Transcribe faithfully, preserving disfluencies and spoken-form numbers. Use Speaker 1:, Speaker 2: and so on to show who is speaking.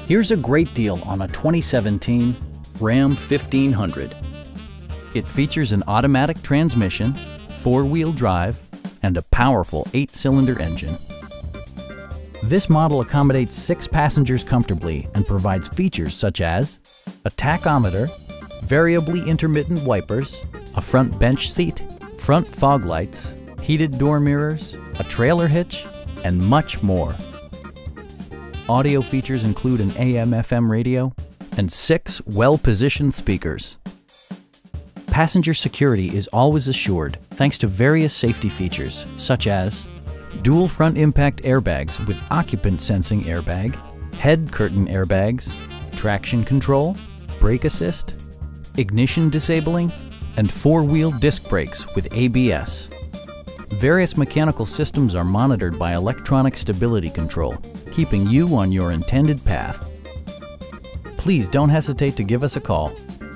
Speaker 1: Here's a great deal on a twenty seventeen Ram fifteen hundred. It features an automatic transmission, four-wheel drive, and a powerful eight-cylinder engine. This model accommodates six passengers comfortably and provides features such as a tachometer, variably intermittent wipers, a front bench seat, front fog lights, heated door mirrors, a trailer hitch, and much more. Audio features include an A M F M radio and six well-positioned speakers. Passenger security is always assured thanks to various safety features such as dual front impact airbags with occupant sensing airbag, head curtain airbags, traction control, brake assist, ignition disabling, and four-wheel disc brakes with A B S. Various mechanical systems are monitored by electronic stability control, keeping you on your intended path. Please don't hesitate to give us a call.